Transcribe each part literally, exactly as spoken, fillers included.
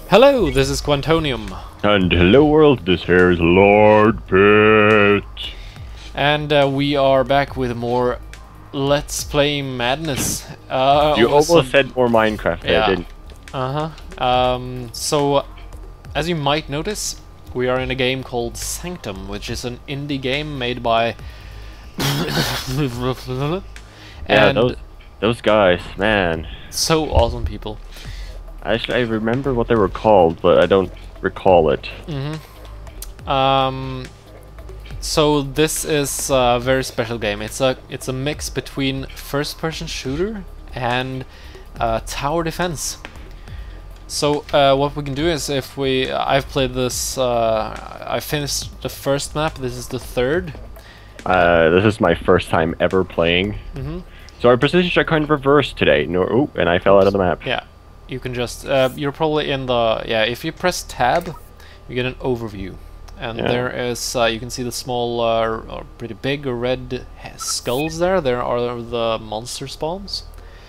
Hello, this is Kwantonium. And hello world, this here is Lord Pit. And uh, we are back with more Let's Play Madness. Uh, You almost almost some- said more Minecraft there, Yeah. didn't Uh-huh. Um, so, as you might notice, we are in a game called Sanctum, which is an indie game made by... Yeah, and those, those guys, man. so awesome people. Actually, I remember what they were called, but I don't recall it. Mm-hmm. Um, so this is a very special game. It's a it's a mix between first-person shooter and uh, tower defense. So uh, what we can do is, if we I've played this, uh, I finished the first map. This is the third. Uh, this is my first time ever playing. Mm-hmm. So our positions are kind of reversed today. No, oh, and I fell out of the map. Yeah, you can just uh, you're probably in the yeah. If you press tab, you get an overview. And Yeah. there is, uh, you can see the small, uh, or pretty big red skulls there. There are the monster spawns.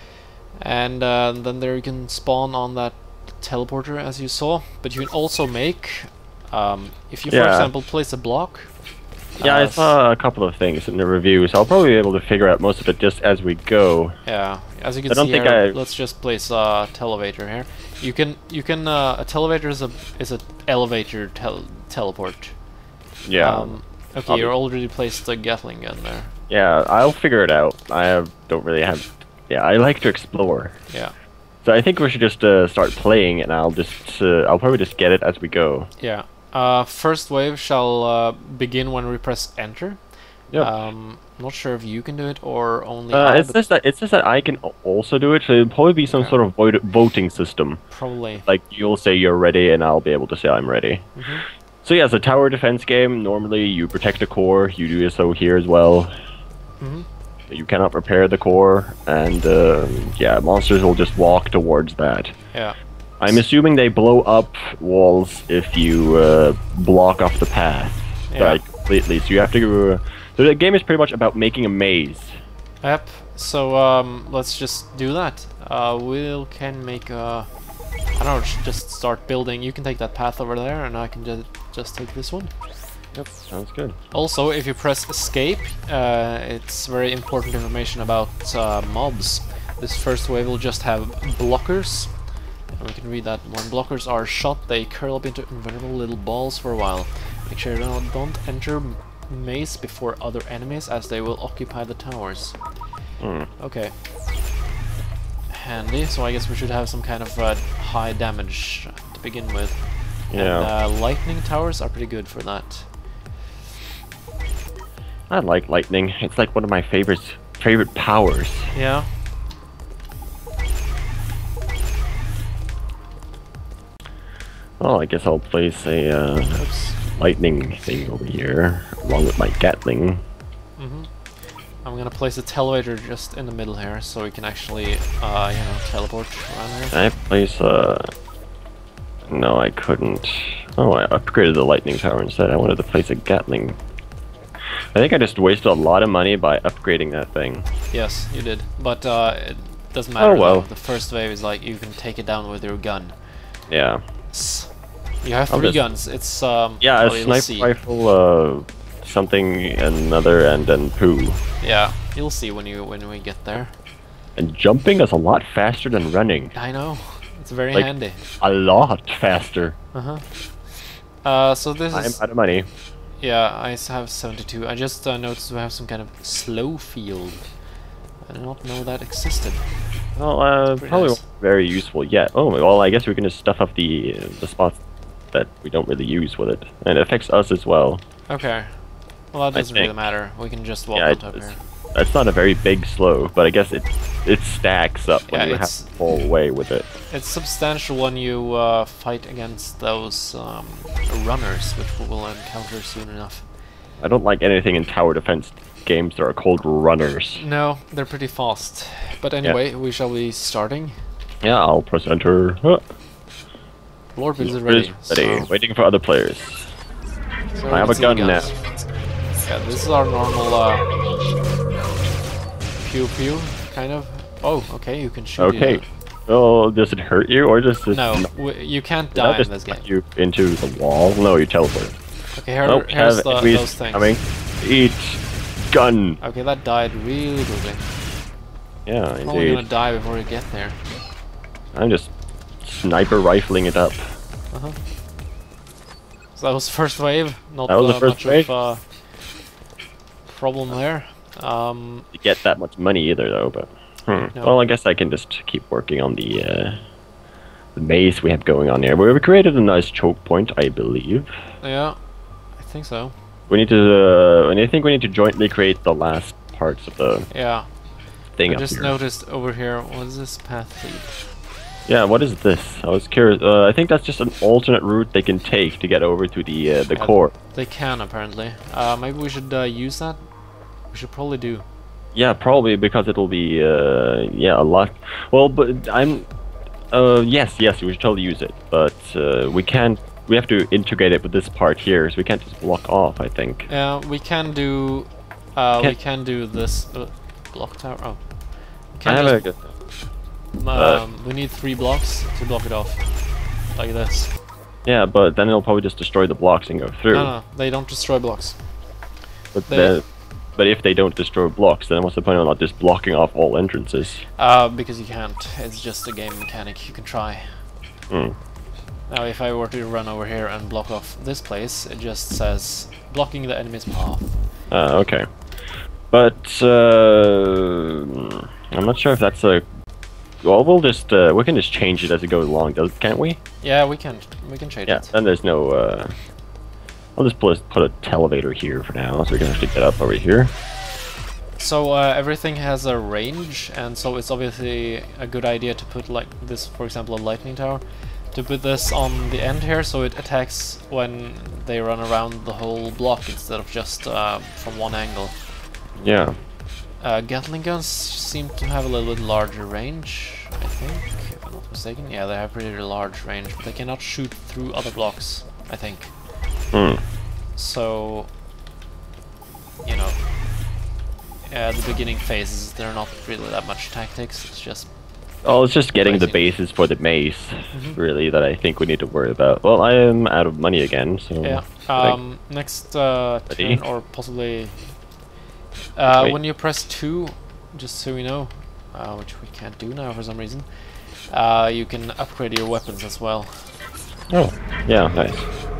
And uh, then there you can spawn on that teleporter, as you saw. But you can also make, um, if you, for Yeah. example, place a block. Yeah, I uh, saw a couple of things in the review, so I'll probably be able to figure out most of it just as we go. Yeah, as you can I don't see think here, I- let's just place a televator here. You can, you can, uh, a televator is a is a elevator tel teleport. Yeah. Um, okay, I'll you be- already placed the Gatling gun there. Yeah, I'll figure it out. I have, don't really have... Yeah, I like to explore. Yeah. So I think we should just uh, start playing, and I'll just... Uh, I'll probably just get it as we go. Yeah. Uh, first wave shall uh, begin when we press enter. Yep. Um, not sure if you can do it or only Uh, I, it's but just that it's just that I can al- also do it. So it'll probably be some Okay. sort of vote voting system. probably. Like you'll say you're ready, and I'll be able to say I'm ready. Mhm. So yeah, it's a tower defense game. Normally you protect the core. You do so here as well. Mhm. You cannot repair the core, and um, yeah, monsters will just walk towards that. Yeah. I'm assuming they blow up walls if you uh, block off the path, Yeah. like completely. So you have to. Uh, so the game is pretty much about making a maze. Yep. So um, let's just do that. Uh, we'll can make a. I don't know. sh- Just start building. You can take that path over there, and I can just just take this one. Yep, sounds good. Also, if you press escape, uh, it's very important information about uh, mobs. This first wave will just have blockers. And we can read that when blockers are shot, they curl up into invisible little balls for a while. Make sure you don't, don't enter m- maze before other enemies, as they will occupy the towers. Hmm. Okay. Handy, so I guess we should have some kind of uh, high damage to begin with. Yeah. And uh, lightning towers are pretty good for that. I like lightning. It's like one of my favorite favorite powers. Yeah. Well, I guess I'll place a uh, Oops. lightning thing over here, along with my Gatling. Mm-hmm. I'm gonna place a televator just in the middle here, so we can actually, uh, you know, teleport around here. Can I place a... No, I couldn't. Oh, I upgraded the lightning tower instead. I wanted to place a Gatling. I think I just wasted a lot of money by upgrading that thing. Yes, you did, but uh, it doesn't matter. Oh, well. though. The first wave is like you can take it down with your gun. Yeah. S- You have I'll three just- guns. It's um. Yeah, well, a you'll sniper see. rifle, uh, something, another, and then poo. Yeah, you'll see when you when we get there. And jumping is a lot faster than running. I know. It's very Like- handy. A lot faster. Uh huh. Uh, so this I'm is out of money. yeah. I s- have seventy-two. I just uh, noticed we have some kind of slow field. I did not know that existed. Well, uh, Pretty probably nice. won't be very useful yet. Oh, well, I guess we can just stuff up the uh, the spots that we don't really use with it, and it affects us as well. Okay. Well, that I doesn't really think. matter. We can just walk Yeah, on it- top it's- here. That's not a very big slow, but I guess it it stacks up when Yeah, you it's- have to pull away with it. It's substantial when you uh, fight against those um, runners, which we will encounter soon enough. I don't like anything in tower defense games that are called runners. No, they're pretty fast. But anyway, we shall be starting. Yeah, I'll press enter. Huh. Lord is Is ready. ready. So, Waiting for other players. so I have a let's see the gun now. guns. Yeah, this is our normal uh, pew pew kind of. Oh, okay, you can shoot. Okay. it. Oh, does it hurt you or does it? No, w you can't Did I die in just this game. put you into the wall? No, you teleport. Okay, here, Oh, here's have the, enemies those things. coming. Eat gun. Okay, that died really quickly. Yeah, Probably indeed. gonna die before we get there. I'm just sniper rifling it up. Uh huh. So that was first wave. Not That was the uh, first much wave? of a problem there. Um, To get that much money either, though. But hmm. No. Well, I guess I can just keep working on the uh, the maze we have going on here. We we created a nice choke point, I believe. yeah, I think so. We need to. Uh, and I think we need to jointly create the last parts of the Yeah. thing I up just here. noticed over here. What does this path lead? Yeah, what is this? I was curious. Uh, I think that's just an alternate route they can take to get over to the uh, the Yeah, core. They can apparently. Uh, maybe we should uh, use that. We should probably do. Yeah, probably because it'll be uh, yeah a lot. Well, but I'm. Uh, yes, yes, we should totally use it, but uh, we can't. We have to integrate it with this part here, so we can't just block off. I think. Yeah, we can do. Uh, we Can't- can do this uh, block tower. Oh, we I can have just, a. um, we need three blocks to block it off, like this. Yeah, but then it'll probably just destroy the blocks and go through. No, no, they don't destroy blocks. But they- then, but if they don't destroy blocks, then what's the point of not just blocking off all entrances? Uh, because you can't. It's just a game mechanic. You can try. Hmm. Now, if I were to run over here and block off this place, it just says blocking the enemy's path. Uh, okay. But uh, I'm not sure if that's a. Well, we'll just uh, we can just change it as it goes along, does can't we? Yeah, we can. We can change Yeah. it. Then there's no. Uh, I'll just put put a televator here for now, so we can actually get up over here. So uh, everything has a range, and so it's obviously a good idea to put like this, for example, a lightning tower, to put this on the end here, so it attacks when they run around the whole block instead of just uh, from one angle. Yeah. Uh, Gatling guns seem to have a little bit larger range, I think, if I'm not mistaken. Yeah, they have pretty large range, but they cannot shoot through other blocks, I think. Hmm. So, you know, uh, the beginning phases, they're not really that much tactics, it's just... Oh, it's just getting the Crazy. bases for the maze, Mhm. really, that I think we need to worry about. Well, I am out of money again, so. Yeah, I- um, next uh, Ready? turn, or possibly... Uh, Wait. when you press two, just so we know, uh, which we can't do now for some reason, uh, you can upgrade your weapons as well. Oh, yeah, nice.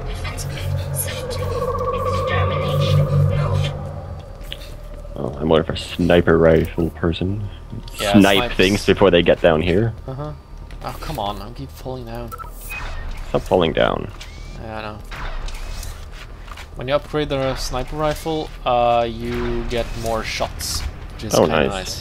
Oh, I'm more of a sniper rifle person. Yeah, Snipe snipes. things before they get down here. Uh-huh. Oh, come on, I keep falling down. Stop falling down. Yeah, I know. When you upgrade the sniper rifle, uh, you get more shots, which is Oh, kind of nice. nice.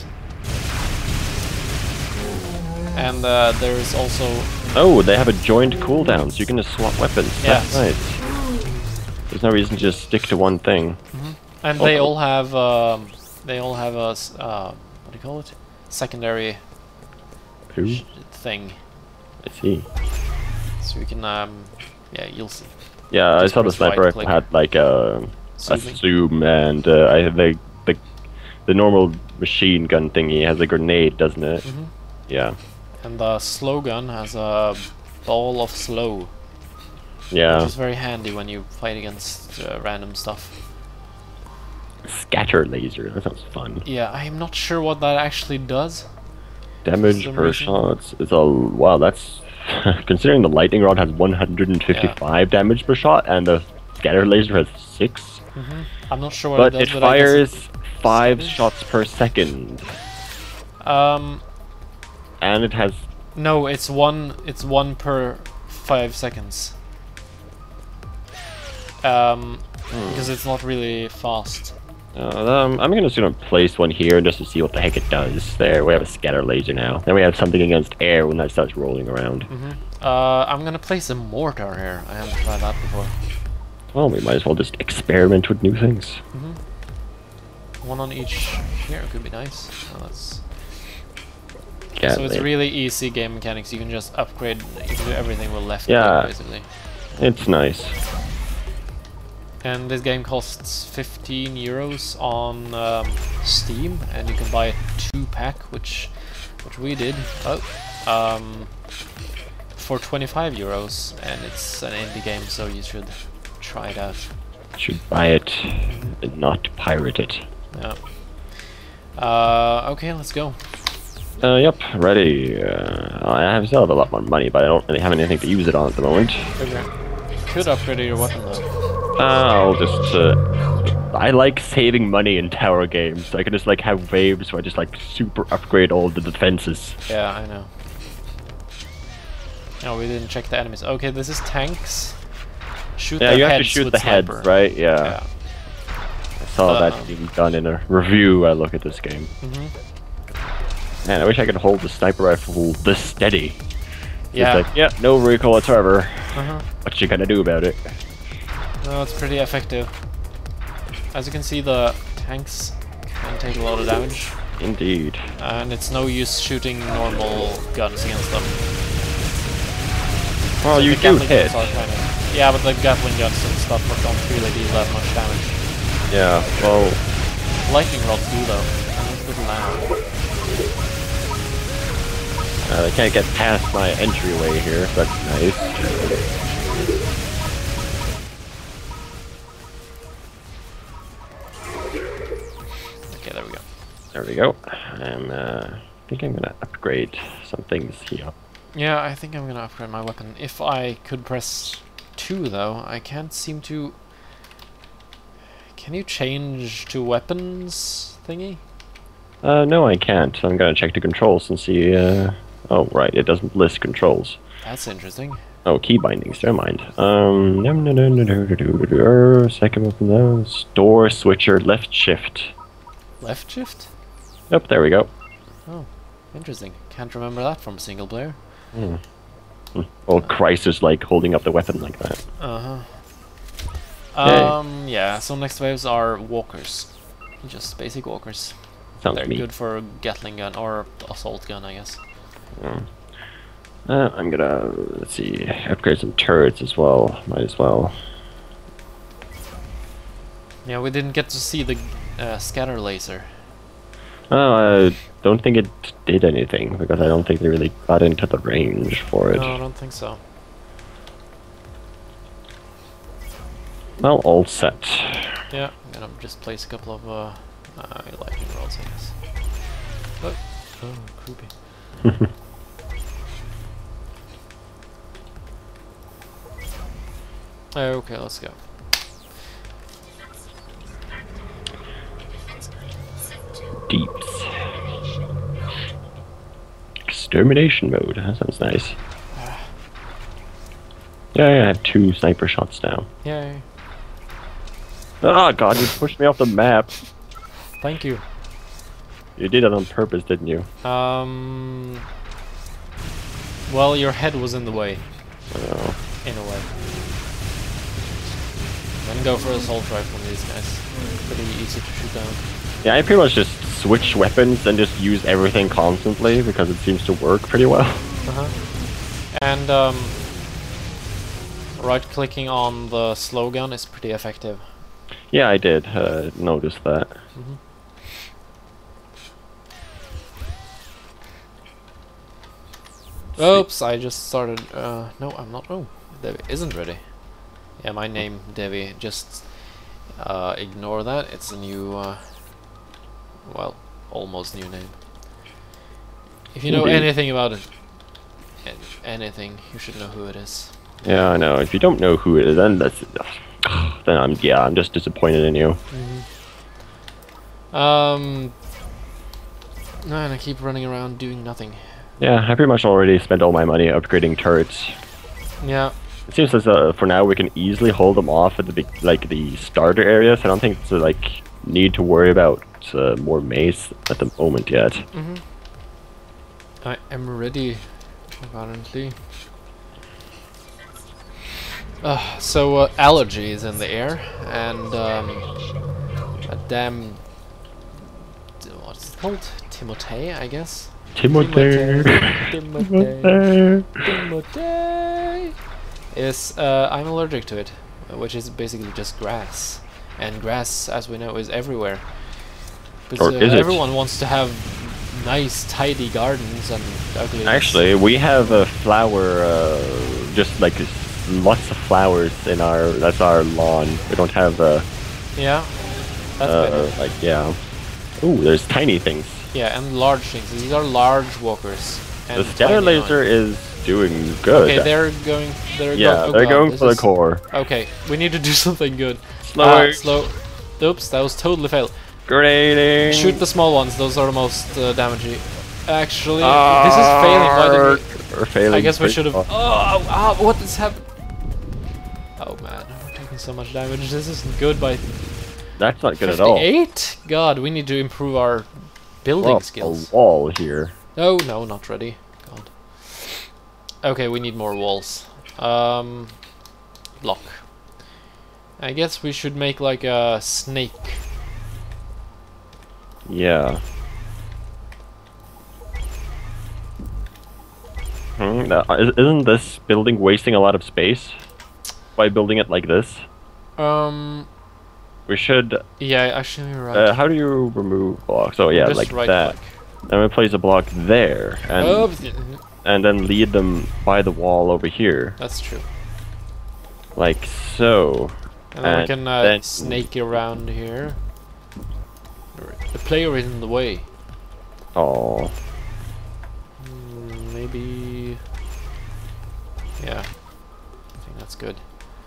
And uh, there's also... Oh, they have a joint cooldown, so you can just swap weapons. Yeah. That's nice. There's no reason to just stick to one thing. And they Oh. all have, um, they all have a, s- uh, what do you call it? Secondary Ooh, sh thing. I see. So you can, um, yeah, you'll see. Yeah, Just I saw the press sniper right rifle click. had like a, a Zooming. zoom, and uh, I the, the the normal machine gun thingy has a grenade, doesn't it? Mhm. Yeah. And the slow gun has a ball of slow, Yeah. which is very handy when you fight against uh, random stuff. Scatter laser. That sounds fun. Yeah, I'm not sure what that actually does. Damage some per reason. shot. It's, it's a wow. That's considering the lightning rod has one hundred fifty-five damage per shot and the scatter laser has six. Mm-hmm. I'm not sure what But it does, it but I guess fires five Savage? shots per second, it- um, and it has. no, it's one. It's one per five seconds. Um, Hmm. because it's not really fast. Uh, um, I'm gonna gonna place one here just to see what the heck it does. There, we have a scatter laser now. Then we have something against air when that starts rolling around. Mm-hmm. Uh, I'm gonna place a mortar here. I haven't tried that before. Well, we might as well just experiment with new things. Mm-hmm. One on each here could be nice. Oh, that's... Yeah, so it's it- really easy game mechanics. You can just upgrade. You can do everything with left Yeah. click, basically. it's nice. And this game costs fifteen euros on um, Steam, and you can buy a two pack, which which we did. Oh, um, for twenty-five euros, and it's an indie game, so you should try it out. Should buy it and not pirate it. Yeah. Uh, okay, let's go. Uh, yep, ready. Uh, I have still have a lot more money, but I don't really have anything to use it on at the moment. Okay. Could upgrade your weapon though. Uh, I'll just. Uh, I like saving money in tower games. I can just like have waves where I just like super upgrade all the defenses. Yeah, I know. No, we didn't check the enemies. Okay, this is tanks. Shoot Yeah, their you have to heads shoot with the sniper. heads, right? Yeah. Yeah. I saw Uh, that being done in a review. I look at this game. Mm-hmm. Man, I wish I could hold the sniper rifle this steady. Yeah. It's like, yeah, no recoil whatsoever. Uh-huh. What you gonna do about it? No, it's pretty effective. As you can see, the tanks can take a lot of damage, Indeed. and it's no use shooting normal guns against them. Well, So you the do Gatling hit. guns are kind of, yeah, but the Gatling guns and stuff don't really deal that much damage. Yeah, well, Lightning rods do though, and it's a little loud. uh, I can't get past my entryway here, so that's nice. Okay, there we go. There we go. I'm, uh, I think I'm gonna upgrade some things here. Yeah, I think I'm gonna upgrade my weapon. If I could press two though, I can't seem to... Can you change to weapons thingy? Uh, no, I can't. I'm gonna check the controls and see, uh... Oh, right, it doesn't list controls. That's interesting. Oh, key bindings, never mind. Um, no, no, no, no, no, no, no, no, no, second weapon, no, store, switcher, left shift. Left shift? Yep, there we go. Oh, interesting. Can't remember that from single player. Hmm. Hmm. Well, Christ is like holding up the weapon like that. Uh-huh. Okay. Um, yeah, so next waves are walkers. Just basic walkers. Sounds They're neat. good for Gatling gun or assault gun, I guess. Hmm. Uh, I'm gonna, let's see, upgrade some turrets as well. Might as well. Yeah, we didn't get to see the uh, scatter laser. Oh, I don't think it did anything because I don't think they really got into the range for it. No, I don't think so. Well, all set. Yeah, I'm gonna just place a couple of uh, uh, lightning rods, I guess. Oh, oh, creepy. Okay, let's go. Deeps. Extermination mode. That sounds nice. Yeah, yeah, I have two sniper shots now. Yay. Oh god, you pushed me off the map. Thank you. You did it on purpose, didn't you? Um. Well, your head was in the way, Oh. in a way. Then go for assault rifle on these guys. Pretty easy to shoot down. Yeah, I pretty much just switch weapons and just use everything constantly because it seems to work pretty well. Uh-huh. And um, right-clicking on the slow gun is pretty effective. Yeah, I did uh, notice that. Mm-hmm. Oops, I just started. Uh, no, I'm not. Oh, Devi isn't ready. Yeah, my name, Devi. Just uh, ignore that. It's a new, uh, well, almost new name. If you know Indeed. anything about it, an- anything, you should know who it is. Yeah, I know. If you don't know who it is, then that's then I'm yeah, I'm just disappointed in you. Mm-hmm. Um, and I keep running around doing nothing. Yeah, I pretty much already spent all my money upgrading turrets. Yeah. It seems as uh, for now we can easily hold them off at the big, like the starter areas. I don't think it's uh, like need to worry about uh, more mace at the moment yet. Mm-hmm. I am ready, apparently. Uh, so uh, allergy is in the air, and um, a damn, d- what's it called? Timotei, I guess. Timotei. Timotei. Timotei. Is uh, I'm allergic to it, uh, which is basically just grass, and grass, as we know, is everywhere. But Or uh, is it? everyone wants to have nice, tidy gardens and ugly. Actually, we have a flower, uh, just like lots of flowers in our. That's our lawn. We don't have uh, Yeah, that's uh, better. like yeah. Ooh, there's tiny things. Yeah, and large things. These are large walkers. And The scatter tiny laser ones. is doing good. Okay, they're going. They're yeah, go oh they're God, going this for the is- core. Okay, we need to do something good. Slower. Ah, slow. Oops, that was totally failed. Grenading. Shoot the small ones. Those are the most uh, damaging. Actually, this is failing. Why did we? We're failing. I guess we should have. pretty Oh, oh, oh, what is happening? Oh man, we're taking so much damage. This isn't good. By That's not good at all. fifty-eight? God, we need to improve our building Well, skills. a wall here. No, no, not ready. God. Okay, we need more walls. Um, block. I guess we should make like a snake. Yeah. Hmm, uh, is- isn't this building wasting a lot of space by building it like this? Um, We should. yeah, actually you're right. Uh, how do you remove blocks? Oh yeah, Just like right that. click. And we place a block there, and Oh, and then lead them by the wall over here, that's true. like so. And then we And can uh, then- snake around here. The player is in the way. Oh, Mm, maybe. Yeah, I think that's good.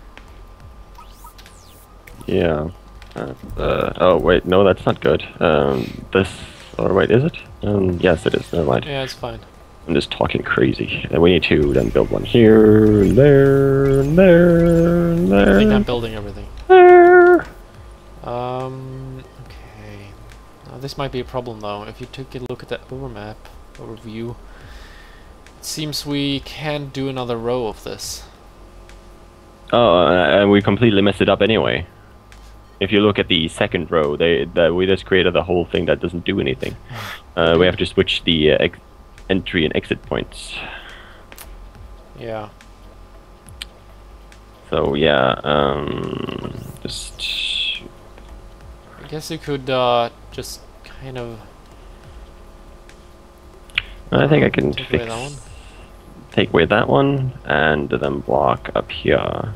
yeah. Uh, uh, oh wait, no, that's not good. Um, this. Or wait, is it? Um, yes, it is. Never mind. Yeah, it's fine. I'm just talking crazy. And we need to then build one here, and there, and there, and I think I'm there, building everything. there. Um, okay. Now this might be a problem though. If you take a look at the overmap, overview, it seems we can't do another row of this. Oh, uh, and we completely messed it up anyway. If you look at the second row, they that we just created a whole thing that doesn't do anything. Uh, we have to switch the uh, ex entry and exit points. Yeah. So yeah, um, just I guess you could uh, just kind of. I think I um, can take fix away that one. take away that one and then block up here.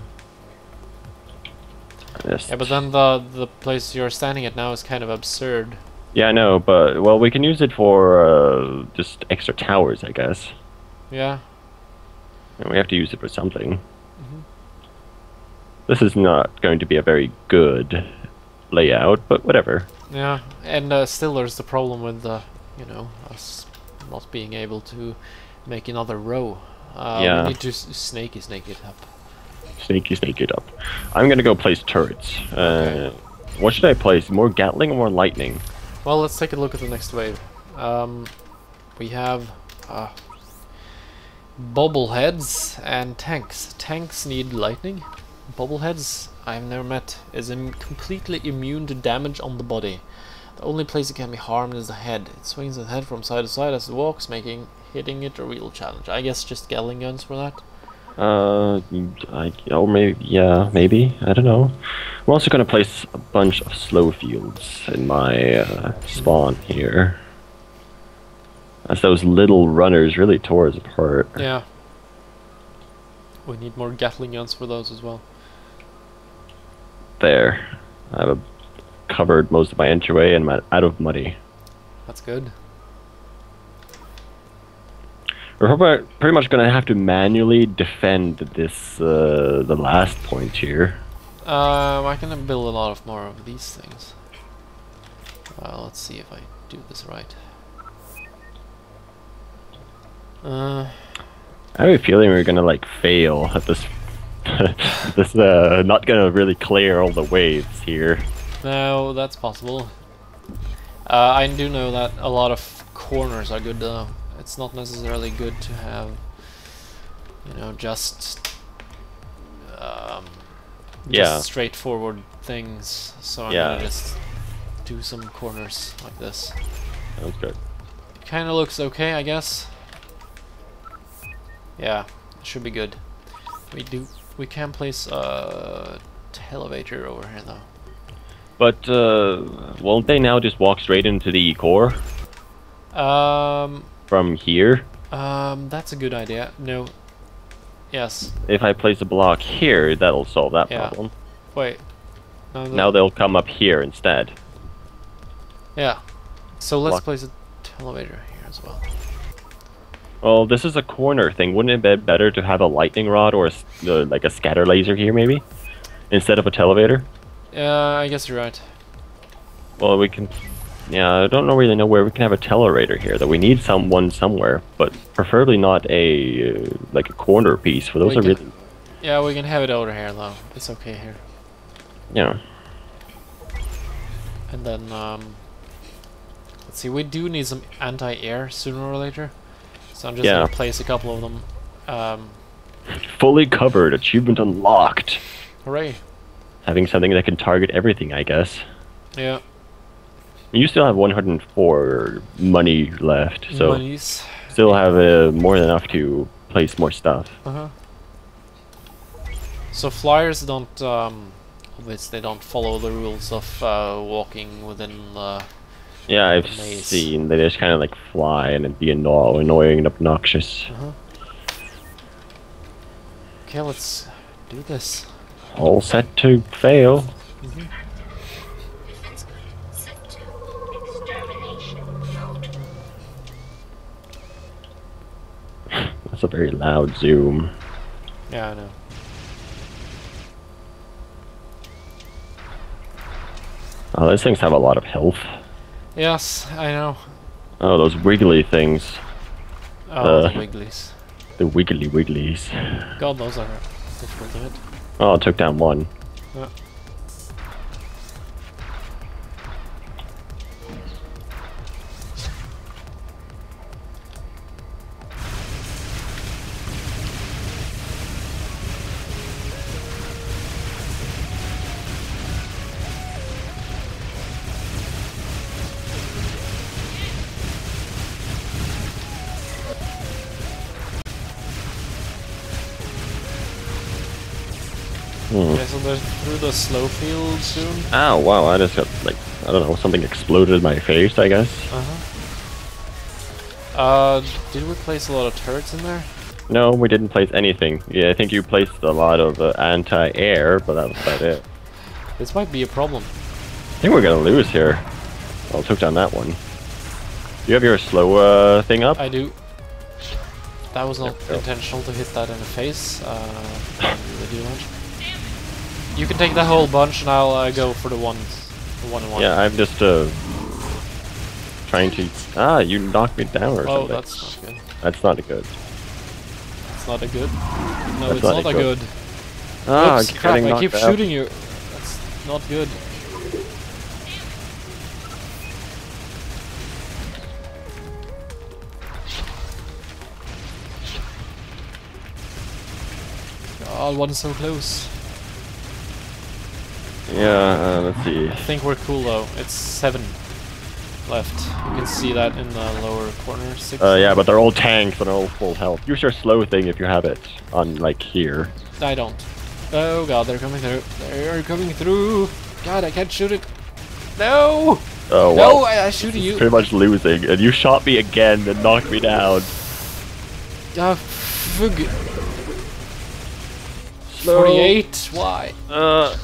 Just- Yeah, but then the the place you're standing at now is kind of absurd. Yeah, I know, but well, we can use it for uh, just extra towers, I guess. Yeah. And we have to use it for something. Mhm. This is not going to be a very good layout, but whatever. Yeah, and uh, still there's the problem with the, you know, us not being able to make another row. Uh, Yeah. We need to s snaky snake it up. Sneaky, sneak it up. I'm gonna go place turrets. Uh, Okay. What should I place? More Gatling or more Lightning? Well, let's take a look at the next wave. Um, we have uh, bobbleheads and tanks. Tanks need lightning. Bobbleheads, I've never met, is Im completely immune to damage on the body. The only place it can be harmed is the head. It swings the head from side to side as it walks, making hitting it a real challenge. I guess just Gatling guns for that. Uh, I, or maybe, yeah, maybe, I don't know. I'm also gonna place a bunch of slow fields in my uh, spawn here. As those little runners really tore us apart. Yeah. We need more Gatling guns for those as well. There. I have a, covered most of my entryway and I'm out of money. That's good. We're probably pretty much gonna have to manually defend this, uh, the last point here. Um, I can build a lot of more of these things. Uh, let's see if I do this right. Uh, I have a feeling we're gonna like fail at this. this uh, not gonna really clear all the waves here. no, that's possible. Uh, I do know that a lot of corners are good though. It's not necessarily good to have, you know, just um, Yeah. just straightforward things. So I'm Yeah. gonna just do some corners like this. Sounds good. It kind of looks okay, I guess. Yeah, it should be good. We do. We can place a elevator over here though. But uh, won't they now just walk straight into the core? Um, From here? um, that's a good idea. No. Yes. If I place a block here, that'll solve that Yeah. problem. Wait. No, no. Now they'll come up here instead. Yeah. So let's Block. place a elevator here as well. Well, this is a corner thing. Wouldn't it be better to have a lightning rod or a, s- uh, like a scatter laser here, maybe? Instead of a televator? Yeah, I guess you're right. Well, we can... Yeah, I don't know really know where we can have a telerator here, though. We need someone somewhere, but preferably not a, uh, like a corner piece, for those We are can- really... Yeah, we can have it over here though. It's okay here. Yeah. And then, um... let's see, we do need some anti-air sooner or later. So I'm just Yeah. gonna place a couple of them. Um, Fully covered, achievement unlocked. hooray. Having something that can target everything, I guess. Yeah. You still have one hundred four money left, so Monies. still have uh, more than enough to place more stuff. Uh-huh. So flyers don't, um... obviously don't follow the rules of uh, walking within the... Yeah, I've Maze. seen they just kind of like fly and it'd be anno annoying and obnoxious. Uh-huh. Okay, let's do this. All set to fail. Mm-hmm. That's a very loud zoom. Yeah, I know. Oh, those things have a lot of health. Yes, I know. Oh, those wiggly things. Oh, Uh. the wigglies. The wiggly wigglies. God, those are difficult to hit. Oh, it took down one. Yeah. Hmm. Okay, so they're through the slow field soon. Ow, wow, I just got, like, I don't know, something exploded in my face, I guess. Uh-huh. Uh, did we place a lot of turrets in there? No, we didn't place anything. Yeah, I think you placed a lot of uh, anti-air, but that was about it. This might be a problem. I think we're gonna lose here. Well, took down that one. You have your slow uh, thing up? I do. That was not There we go. intentional to hit that in the face. Uh, didn't really do much. You can take that whole bunch and I'll uh, go for the one, the one and one. Yeah, I'm just uh, trying to... Ah, you knocked me down or Oh, something. that's not good. That's not good. It's not a good. No, That's it's not not, a a good. good. Ah, Oops, I'm crap, getting I keep knocked out. shooting you. That's not good. God, one's so close. Yeah, uh, let's see. I think we're cool though. It's seven left. You can see that in the lower corner. Six. Uh, yeah, but they're all tanks and they're all full health. Use your slow thing if you have it on, like, here. I don't. Oh god, they're coming through. They're coming through. God, I can't shoot it. No! Oh, No, well. I, I shoot at you. Pretty much losing, and you shot me again and knocked me down. Ah, fug. Slow. forty-eight. Why? Uh,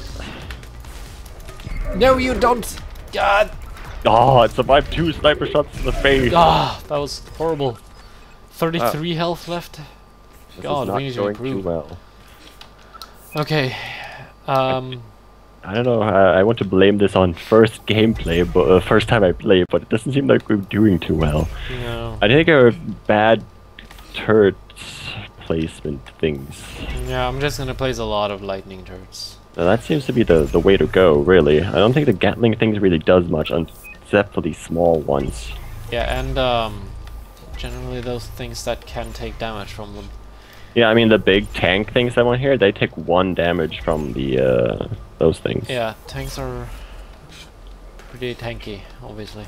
No, you don't. God. oh, I survived two sniper shots in the face. Ah, that was horrible. thirty-three health left. This God, is not we need to going too improve. well. Okay. Um. I don't know. I, I want to blame this on first gameplay, but uh, first time I played, but it doesn't seem like we're doing too well. No. I think our bad turret placement things. Yeah, I'm just gonna place a lot of lightning turrets. Now, that seems to be the the way to go. Really, I don't think the Gatling things really does much, on, except for these small ones. Yeah, and um, generally those things that can take damage from them. Yeah, I mean the big tank things that went here, they take one damage from the uh, those things. Yeah, tanks are pretty tanky, obviously.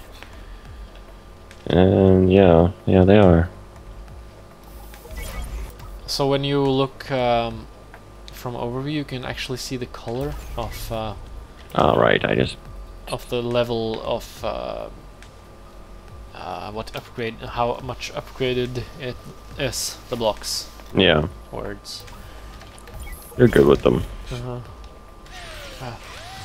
And yeah, yeah, they are. So when you look um, from overview, you can actually see the color of uh, All right, I just of the level of uh, uh, what upgrade, how much upgraded it is, the blocks. Yeah. Words. You're good with them. Uh-huh. Ah.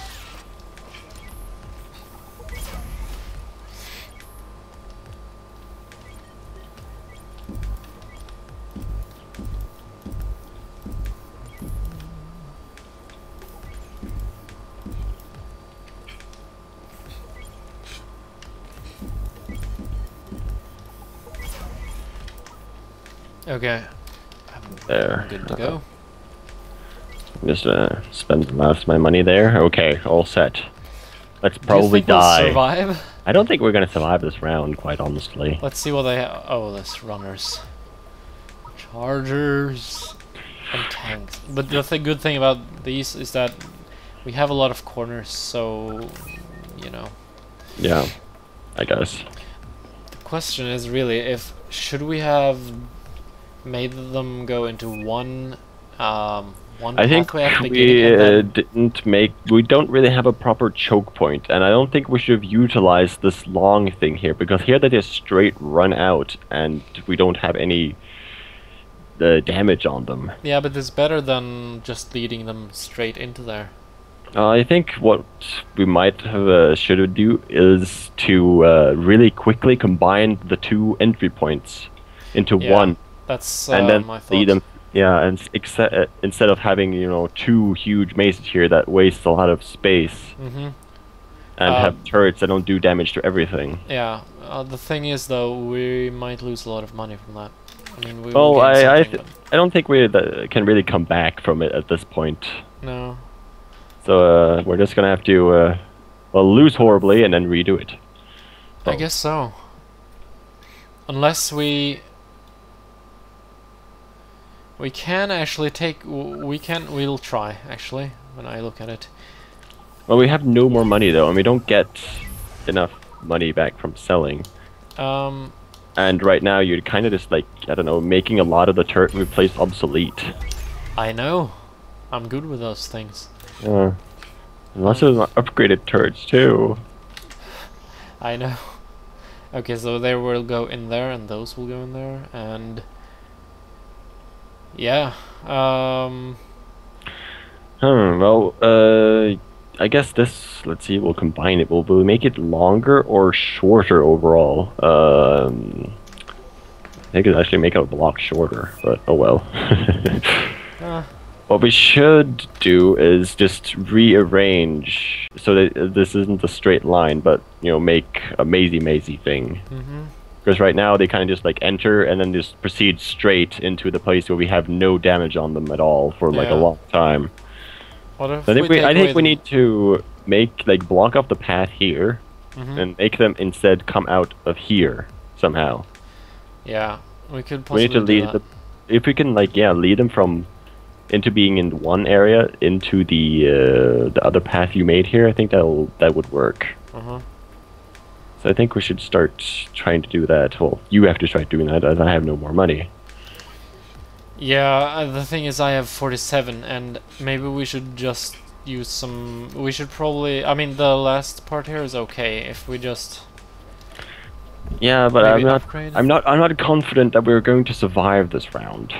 Okay. I'm There. good to go. Just uh, spend the last of my money there. Okay, all set. Let's Do you probably think we'll die. survive? I don't think we're gonna survive this round, quite honestly. Let's see what they have. Oh, this runners, chargers, and tanks. But the th good thing about these is that we have a lot of corners, so you know. Yeah, I guess. The question is really if should we have made them go into one, um, one I think pathway at the we beginning, and uh, then didn't make. We don't really have a proper choke point, and I don't think we should have utilized this long thing here because here they just straight run out, and we don't have any uh, damage on them. yeah, but it's better than just leading them straight into there. Uh, I think what we might have uh, should have do is to uh, really quickly combine the two entry points into Yeah, one, That's uh, and then my thought. lead them. Yeah, and s- exce- uh, instead of having you know two huge mazes here that waste a lot of space Mm-hmm. and Um, have turrets that don't do damage to everything. Yeah, uh, the thing is though, we might lose a lot of money from that. I mean, we Well, will gain I I, something, th- I don't think we uh, can really come back from it at this point. but no. So uh, we're just gonna have to uh, well lose horribly and then redo it. I So- guess so. Unless we... We can actually take... w- We can... We'll try, actually, when I look at it. Well, we have no more money though, and we don't get enough money back from selling. Um, And right now, you're kind of just like I don't know, making a lot of the turret we placed obsolete. I know. I'm good with those things. Uh, lots of upgraded turrets too. I know. Okay, so they will go in there, and those will go in there, and... Yeah, um... Hmm. Well, uh, I guess this. Let's see. We'll combine it. Will we make it longer or shorter overall? Um, I think it'll actually make a block shorter, but oh well. Uh, What we should do is just rearrange so that uh, this isn't a straight line, but you know, make a mazy mazy thing. mm-hmm. Because right now they kind of just like enter and then just proceed straight into the place where we have no damage on them at all for like a Yeah. long time. What if So I think we, we, take I away think we the- need to make like block off the path here Mhm. and make them instead come out of here somehow. Yeah, we could We possibly need to do lead that. the, if we can like yeah lead them from into being in one area into the uh, the other path you made here. I think that'll that would work. Uh-huh. So I think we should start trying to do that. Well, you have to try doing that as I have no more money. Yeah, uh, the thing is I have forty-seven, and maybe we should just use some... We should probably... I mean, the last part here is okay if we just... Yeah, but Maybe I'm not. upgrade? I'm not. I'm not confident that we're going to survive this round.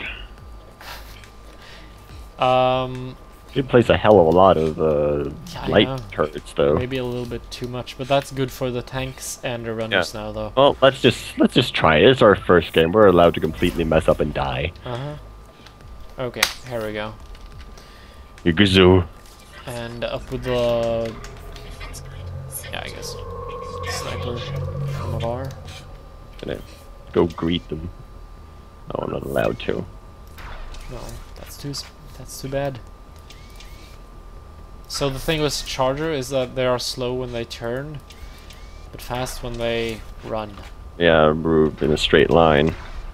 Um, We place a hell of a lot of uh, Yeah, I light know. turrets, though. maybe a little bit too much, but that's good for the tanks and the runners now, though. Well, let's just let's just try it. It's our first game. We're allowed to completely mess up and die. Uh-huh. Okay, here we go. Yugazoo. And up with the... Yeah, I guess. Sniper from afar. Gonna go greet them. Oh, I'm not allowed to. No, that's too s- that's too bad. So the thing with Charger is that they are slow when they turn, but fast when they run. Yeah, we're in a straight line.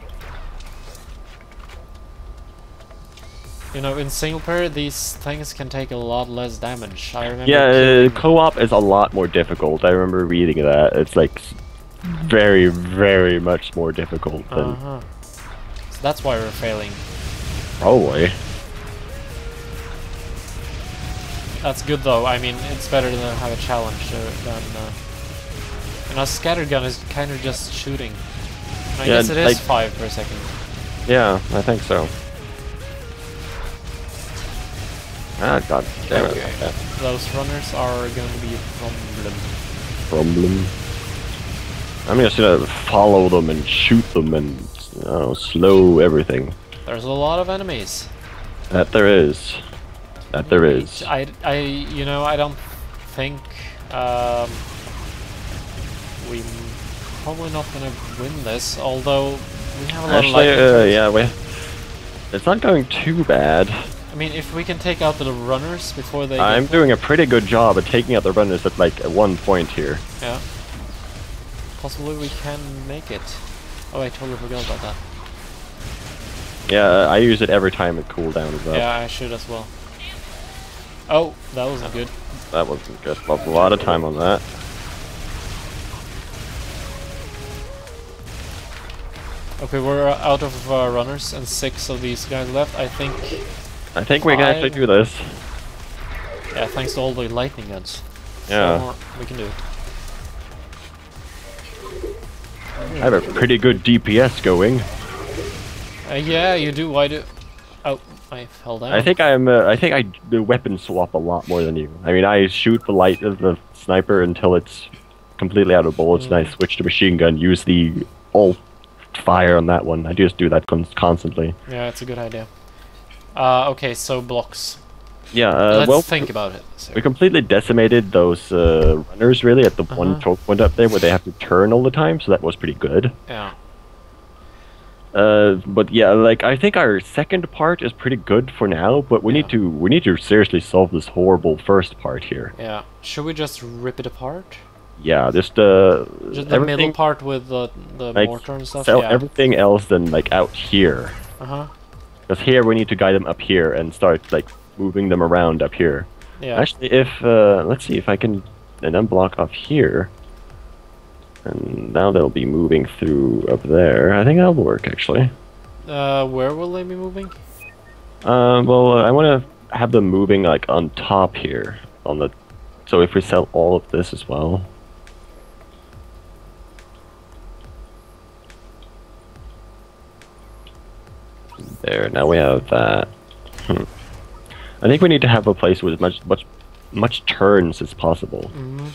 You know, in single player, these things can take a lot less damage. I remember. Yeah, uh, killing- co-op is a lot more difficult. I remember reading that. It's like s- very, very much more difficult than Uh-huh. So that's why we're failing. probably. That's good though. I mean, it's better to have a challenge uh, than uh, And our scatter gun is kind of just shooting. And I Yeah, guess it is like- five per second. Yeah, I think so. Ah, god damn it. Okay. Okay. Those runners are going to be a problem. Problem. I'm just gonna follow them and shoot them and you know, slow everything. There's a lot of enemies. That there is. That there is. I, I, you know, I don't think um, we probably not gonna win this. Although we have a lot Actually, of uh, lightning. yeah, we. It's not going too bad. I mean, if we can take out the runners before they. I'm get doing a pretty good job at taking out the runners at like at one point here. Yeah. Possibly we can make it. Oh, I totally forgot about that. Yeah, I use it every time it cooled down as well. Yeah, I should as well. Oh, that was good. That wasn't good. Lost a lot of time on that. Okay, we're uh, out of uh, runners and six of these guys left. I think. I think we can actually Five. do this. Yeah, thanks to all the lightning guns. Yeah. So, we can do it. I have a pretty good D P S going. Uh, yeah, you do. Why do? Oh, I fell down. I think I'm. Uh, I think I do weapon swap a lot more than you. I mean, I shoot the light of the sniper until it's completely out of bullets, Mm. and I switch to machine gun. Use the alt fire on that one. I just do that con constantly. Yeah, it's a good idea. Uh, okay, so blocks. Yeah. Uh, Let's well, think about it. So, we completely decimated those uh, runners really at the one Uh-huh. choke point up there where they have to turn all the time. So that was pretty good. yeah. Uh, but yeah, like I think our second part is pretty good for now. But we need Yeah. to we need to seriously solve this horrible first part here. Yeah. Should we just rip it apart? Yeah, just uh, Just the middle part with the the like, mortar and stuff. sell yeah. everything else than like out here. Uh huh. Because here we need to guide them up here and start like moving them around up here. Yeah. Actually, if uh, let's see if I can and unblock off here, and now they'll be moving through up there. I think that'll work actually. Uh, where will they be moving? Uh, well, uh, I want to have them moving like on top here on the. So if we sell all of this as well. There, now we have that. Hmm. I think we need to have a place with as much much much turns as possible. Mm-hmm.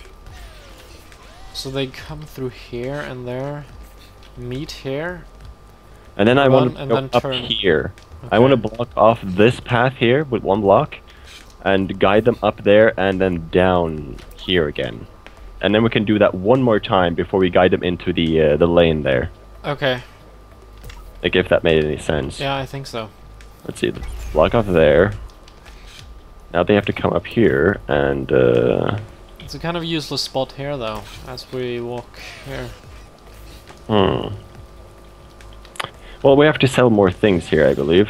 So they come through here and there, meet here. And then I Run want to and go then up turn. here. I want to block off this path here with one block, and guide them up there and then down here again. And then we can do that one more time before we guide them into the uh, the lane there. Okay. Like if that made any sense. Yeah, I think so. Let's see, block off there. Now they have to come up here and uh, It's a kind of useless spot here, though, as we walk here. hmm. Well, we have to sell more things here, I believe.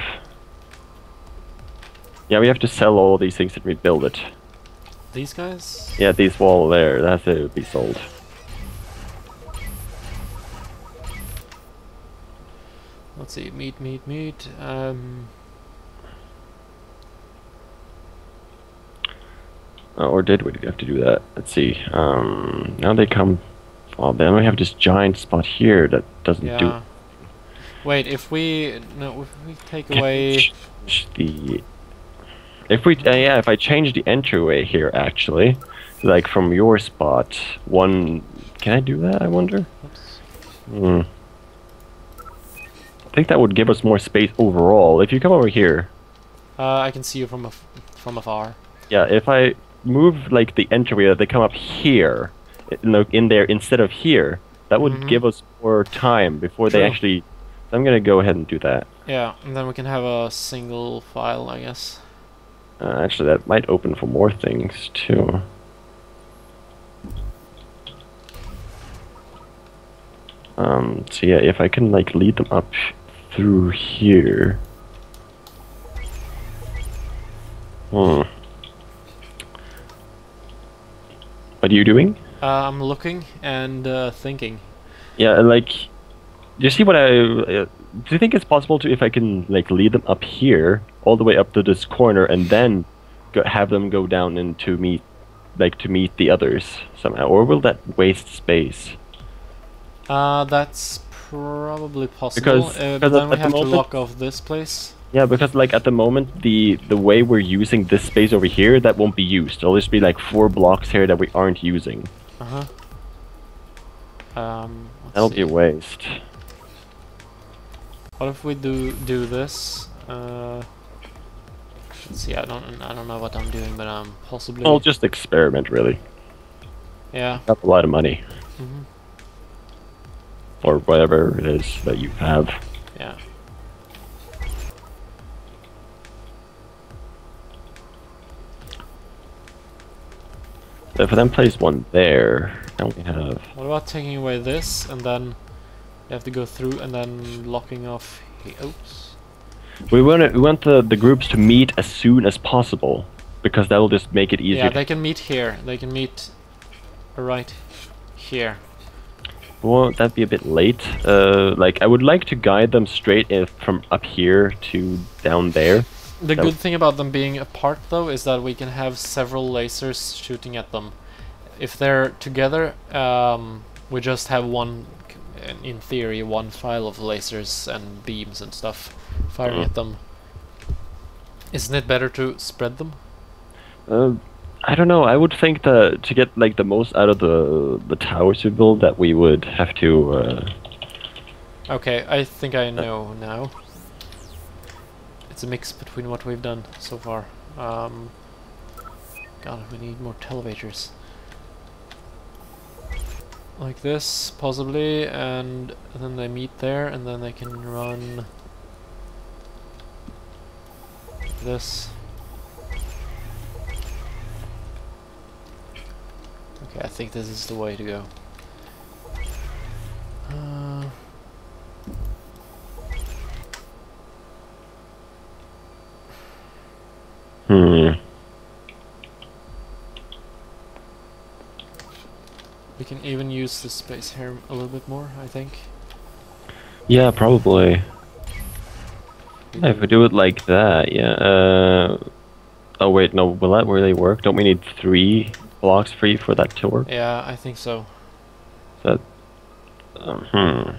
Yeah, we have to sell all these things that we build it. These guys? Yeah, these wall there, that's it would be sold. Let's see, meat, meat, meat. Um, Oh, or did we have to do that? Let's see. Um, now they come. Oh, then we have this giant spot here that doesn't yeah. do. Wait, if we no, if we take Can away. we change the. If we uh, yeah, if I change the entryway here, actually, like from your spot, one. Can I do that? I wonder. Oops. Hmm. I think that would give us more space overall. If you come over here, Uh, I can see you from af from afar. yeah. If I move like the entryway, they come up here, in, the, in there instead of here. That would Mhm. give us more time before they True. actually. I'm gonna go ahead and do that. Yeah, and then we can have a single file, I guess. Uh, actually, that might open for more things too. Um. So yeah, if I can like lead them up through here. Hmm. What are you doing? Uh, I'm looking and uh, thinking. Yeah, like, do you see what I? Uh, do you think it's possible to if I can like lead them up here, all the way up to this corner, and then go, have them go down into meet like to meet the others somehow, or will that waste space? Uh, that's probably possible. Because- uh, because but then at- we at the have to moment- lock off this place. Yeah, because like at the moment the the way we're using this space over here, that won't be used. There'll just be like four blocks here that we aren't using. Uh huh. Um, let's That'll see. be a waste. What if we do do this? Uh, let's see. I don't I don't know what I'm doing, but um, possibly. Well, just experiment really. Yeah. Not a lot of money, Hmm. or whatever it is that you have. Yeah. If then place one there, now we have. What about taking away this and then you have to go through and then locking off? He oops. We want we want the the groups to meet as soon as possible, because that will just make it easier. Yeah, they can meet here. They can meet right here. Won't that be a bit late? Uh, like I would like to guide them straight in from up here to down there. The That good thing about them being apart though is that we can have several lasers shooting at them. If they're together, um, we just have one, c- in theory, one file of lasers and beams and stuff firing Mhm. at them. Isn't it better to spread them? Uh, I don't know. I would think that to get like the most out of the the towers we build, that we would have to. Uh, Okay, I think I know now. It's a mix between what we've done so far. Um, God, we need more televators. Like this, possibly, and then they meet there, and then they can run this. Okay, I think this is the way to go. Uh, hmm. we can even use the space here a little bit more, I think. Yeah, probably. Yeah, if we do it like that, yeah. Uh, oh wait, no. Will that really work? Don't we need three blocks free for that to work? Yeah, I think so. That. Um, hmm.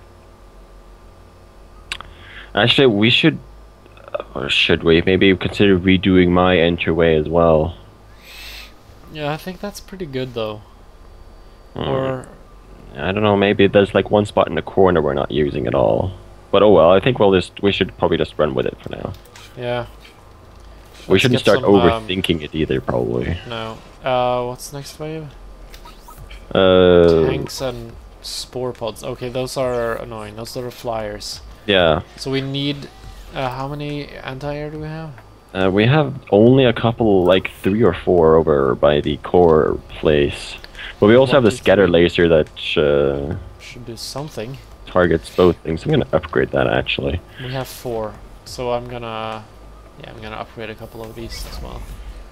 Actually, we should. Or should we maybe consider redoing my entryway as well? Yeah, I think that's pretty good though. Hmm. Or I don't know. Maybe there's like one spot in the corner we're not using at all. But oh well. I think we'll just we should probably just run with it for now. yeah. We Let's shouldn't get start some, um, overthinking it either. Probably. No. Uh, what's next wave? Uh. Tanks and spore pods. Okay, those are annoying. Those are flyers. Yeah. So we need. Uh, how many anti-air do we have? Uh, we have only a couple, like three or four over by the core place. But we also One, have the two, scatter three. laser that uh, Should do something. targets both things. I'm gonna upgrade that actually. We have four, so I'm gonna. Yeah, I'm gonna upgrade a couple of these as well.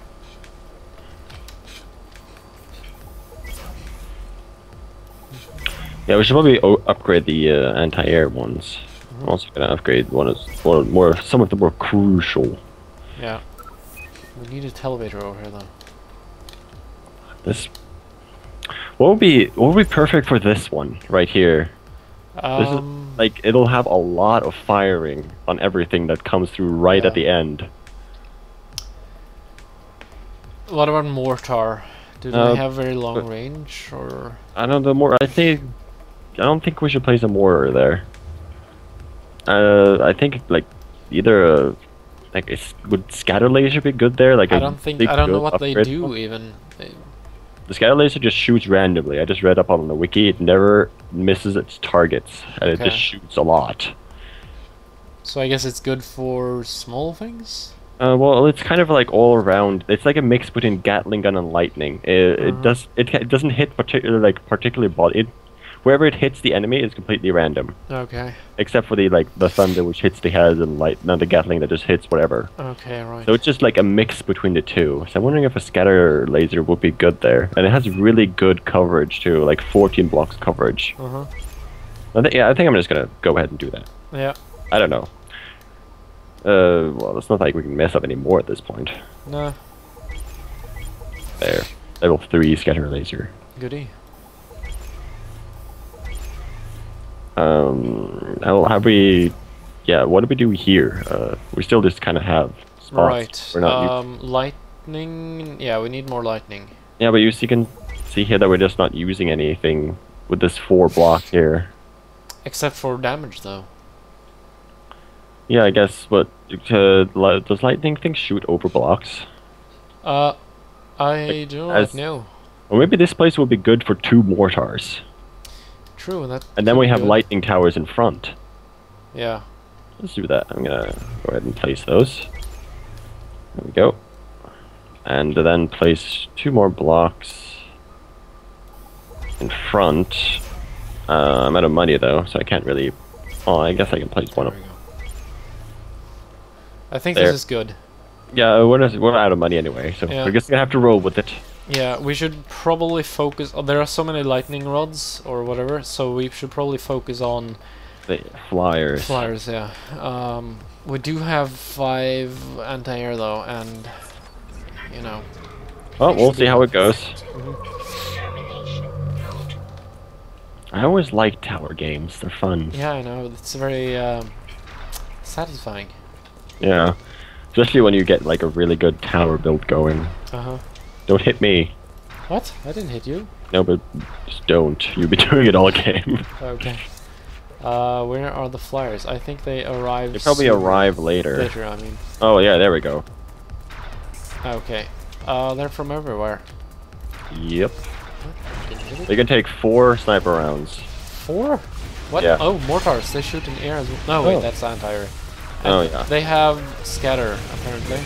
Yeah, we should probably o upgrade the uh, anti-air ones. I'm also gonna upgrade one of one more, some of the more crucial. Yeah. We need a televator over here though. This. What would be what would be perfect for this one right here? This is Um, like it'll have a lot of firing on everything that comes through right Yeah. at the end. what about mortar? Do they Uh, have very long but- range or? I don't know more. I think I don't think we should place a mortar there. Uh, I think like either a like is, would scatter laser be good there? Like I a don't think big I don't know good what they upgrade do one? even. They, The scatter laser just shoots randomly. I just read up on the wiki. It never misses its targets, and it Okay. just shoots a lot. so I guess it's good for small things. Uh, well, it's kind of like all around. It's like a mix between Gatling gun and lightning. It, Uh-huh. it does it, ca- it doesn't hit particular like particular body. It, wherever it hits the enemy is completely random, Okay. except for the like the thunder which hits the head and light, not the Gatling that just hits whatever. Okay. Right. So it's just like a mix between the two. So I'm wondering if a scatter laser would be good there, and it has really good coverage too, like fourteen blocks coverage. Uh huh. I think yeah, I think I'm just gonna go ahead and do that. Yeah. I don't know. Uh, well, it's not like we can mess up any more at this point. No. There. Level three scatter laser. Goody. Um, how have we? Yeah, what do we do here? Uh, we still just kind of have spots. Right. We're not. Um, lightning. Yeah, we need more lightning. Yeah, but you see, can see here that we're just not using anything with this four block here. Except for damage, though. Yeah, I guess. But uh, li does lightning things shoot over blocks? Uh, I Like, do as- not know. Or maybe this place would be good for two mortars, True, that. and then could we be have good. lightning towers in front. Yeah. Let's do that. I'm gonna go ahead and place those. There we go. And then place two more blocks in front. Uh, I'm out of money though, so I can't really. Oh, I guess I can place one There of. we go. I think There. this is good. Yeah, we're not, we're out of money anyway, so Yeah. we're just gonna have to roll with it. Yeah, we should probably focus. Oh, there are so many lightning rods or whatever, so we should probably focus on The flyers. flyers. Yeah. Um, we do have five anti-air though, and you know. Well, we'll see how it goes. Mhm. I always like tower games. They're fun. Yeah, I know. It's very um, satisfying. Yeah. Especially when you get like a really good tower build going. Uh huh. Don't hit me. What? I didn't hit you. No, but just don't. You'll be doing it all game. Okay. Uh, where are the flyers? I think they arrive. They probably soon. arrive later. Later, I mean. Oh yeah, there we go. Okay. Uh, they're from everywhere. Yep. Didn't hit it. They can take four sniper rounds. Four? What? Yeah. Oh, mortars. They shoot in the air as well. No, Oh. wait, that's anti-air. And Oh, yeah. They have scatter, apparently.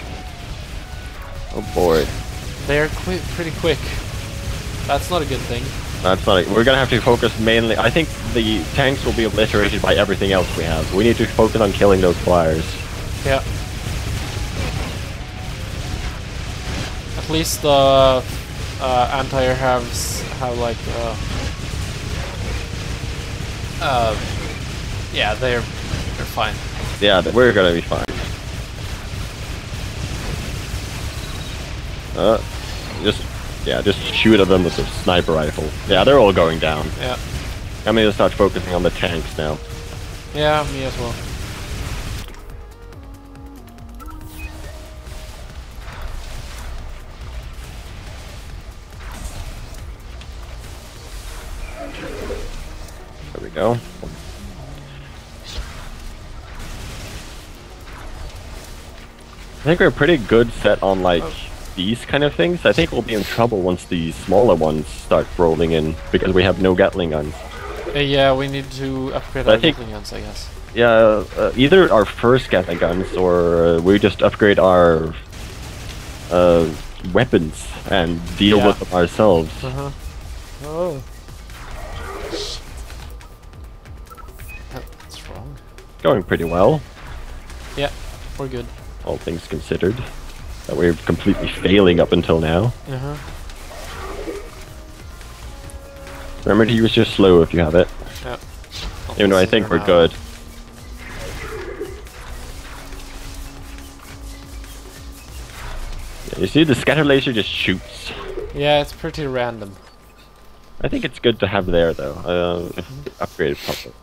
Oh boy. They're qui pretty quick. That's not a good thing. That's not. We're gonna have to focus mainly. I think the tanks will be obliterated by everything else we have. We need to focus on killing those flyers. Yeah. At least the uh, anti-air have s- have like uh, uh, yeah, they're they're fine. Yeah, th- we're gonna be fine. Uh, just yeah, just shoot at them with the sniper rifle. Yeah, they're all going down. Yeah. I'm gonna start focusing on the tanks now. Yeah, me as well. There we go. I think we're pretty good set on like Oh. these kind of things. I think we'll be in trouble once these smaller ones start rolling in because we have no Gatling guns. Uh, yeah, we need to upgrade I our think- Gatling guns, I guess. Yeah, uh, either our first Gatling guns or uh, we just upgrade our uh, weapons and deal Yeah. with them ourselves. Uh huh. Oh. That's wrong. Going pretty well, Yeah, we're good. all things considered. That we're completely failing up until now. Uh huh. Remember to use your slow if you have it. Yeah. Even though I think we're good. Yeah, you see, the scatter laser just shoots. Yeah, it's pretty random. I think it's good to have there, though. Uh, if upgraded properly.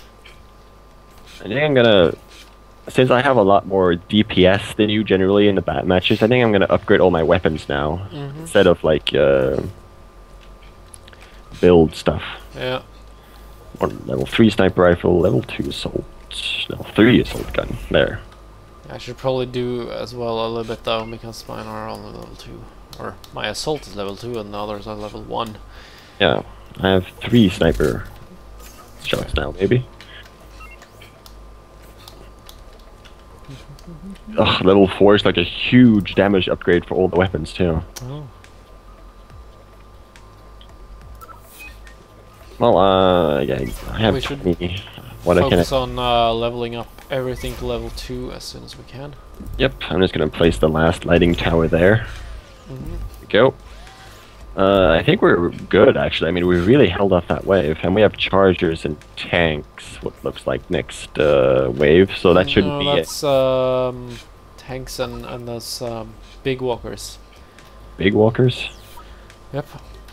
I think I'm gonna, since I have a lot more D P S than you generally in the bat matches, I think I'm gonna upgrade all my weapons now Mhm. instead of like uh, build stuff. Yeah. Or level three sniper rifle, level two assault, level three assault gun. There. I should probably do as well a little bit though, because mine are only level two. Or my assault is level two and the others are level one. Yeah, I have three sniper shots now, maybe. Ugh, level four is like a huge damage upgrade for all the weapons too. Oh. Well, uh, yeah, I have We should twenty. What I can. Focus on uh, leveling up everything to level two as soon as we can. Yep, I'm just gonna place the last lighting tower there. Mm-hmm. There we go. Uh, I think we're good actually. I mean, we really held off that wave, and we have chargers and tanks. What looks like next uh, wave, so that shouldn't no, be it. that's um, tanks and, and those um, big walkers. Big walkers. Yep.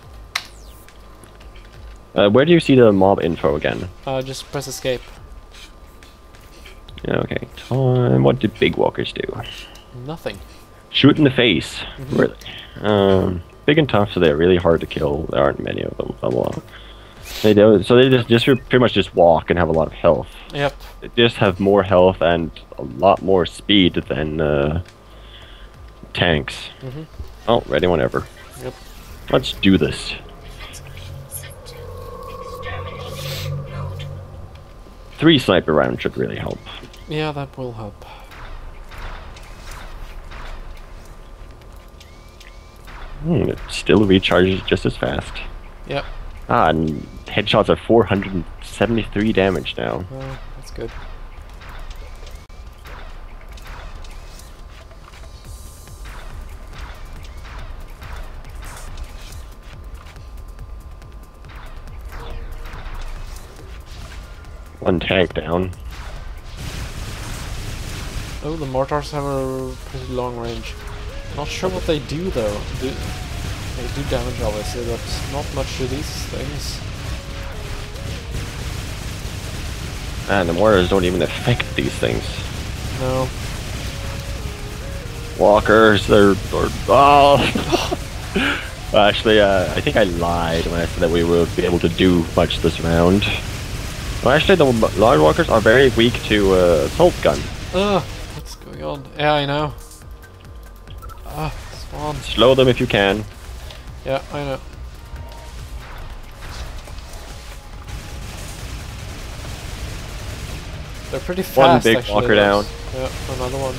Uh, where do you see the mob info again? Uh, just press escape. Yeah, okay. Time. What do big walkers do? Nothing. Shoot in the face. Mm-hmm. Really? Um, big and tough, so they're really hard to kill. There aren't many of them. Blah, blah. They do. So they just, just pretty much just walk and have a lot of health. Yep. They just have more health and a lot more speed than uh, tanks. Mm-hmm. Oh, ready whenever. Yep. Let's do this. Three sniper rounds should really help. Yeah, that will help. Hmm, it still recharges just as fast. Yep. Ah, and headshots are four hundred seventy-three damage now. Oh, that's good. One tank down. Oh, the mortars have a pretty long range. Not sure what they do though. Do, they do damage obviously, but not much to these things. And the mortars don't even affect these things. No. Walkers, they're... they're oh! Well, actually, uh, I think I lied when I said that we would be able to do much this round. Well, actually, the large walkers are very weak to uh, assault gun. Ugh, what's going on? Yeah, I know. Ah, spawn. Slow them if you can. Yeah, I know. They're pretty fast. One big actually, walker down. Yeah, another one.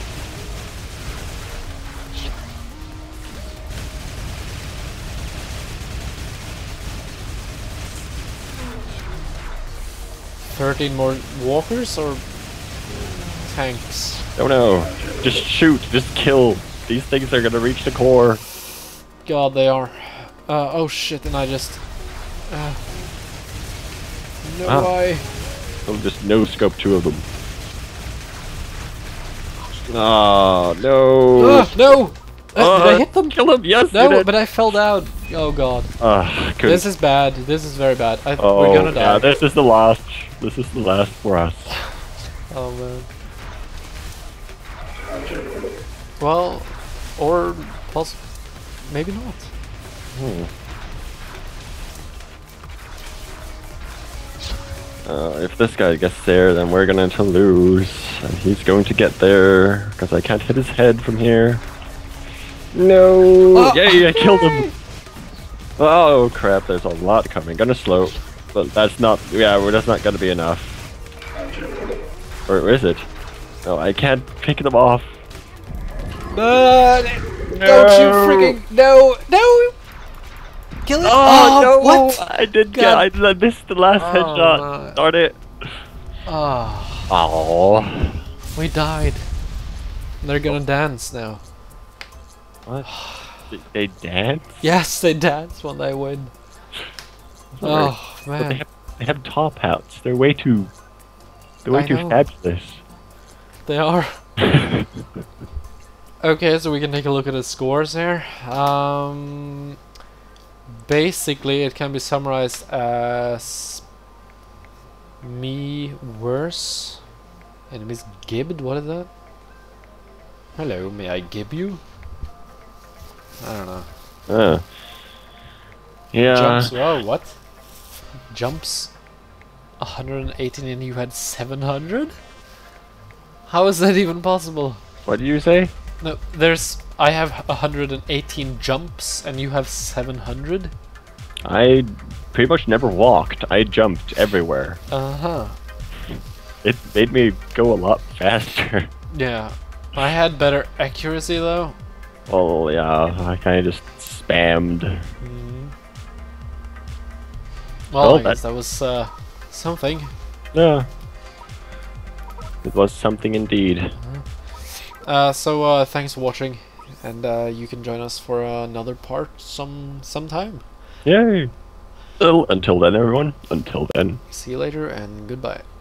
Thirteen more walkers or tanks? Don't know. Just shoot. Just kill. These things are gonna reach the core. God, they are. Uh, oh shit! And I just. Uh, no Ah. way. I'll just no scope two of them. Oh no! Uh, no! Uh, Uh, did I hit them? Kill them! Yes. you No, did. but I fell down. Oh god. Ah, couldn't. This is bad. This is very bad. I, Oh, we're gonna die. yeah, this is the last. This is the last for us. Oh man. Well, or plus, maybe not. Hmm. Uh, if this guy gets there, then we're going to lose. And he's going to get there, because I can't hit his head from here. No! Oh, Yay, I killed him! Oh crap, there's a lot coming. Gonna slow. But that's not, yeah, well, that's not gonna be enough. Or is it? No, I can't pick them off. Uh, don't you No. freaking no no! Kill it! Oh, no! What? I did God. get, I, did- I missed the last Oh, headshot. my. Darn it. Ah, Oh. we died. They're gonna dance now. What? They- They dance? Yes, they dance when they win. Oh But they man, have, they have top hats. They're way too. They're way I too know. fabulous. they are. Okay, so we can take a look at the scores here. Um, basically, it can be summarized as me worse. Enemies gibbed. What is that? Hello, may I gib you? I don't know. Uh. Yeah. Jumps. Oh, what? Jumps. one hundred eighteen and you had seven hundred? How is that even possible? What did you say? No, there's. I have one hundred eighteen jumps and you have seven hundred? I pretty much never walked. I jumped everywhere. Uh huh. It made me go a lot faster. Yeah. I had better accuracy though. Well, yeah, I kind of just spammed. Mm. Well, Well, I guess that- that was uh, something. Yeah. It was something indeed. Uh, so uh, thanks for watching, and uh, you can join us for another part some sometime. Yay! Well, until then, everyone. Until then. See you later, and goodbye.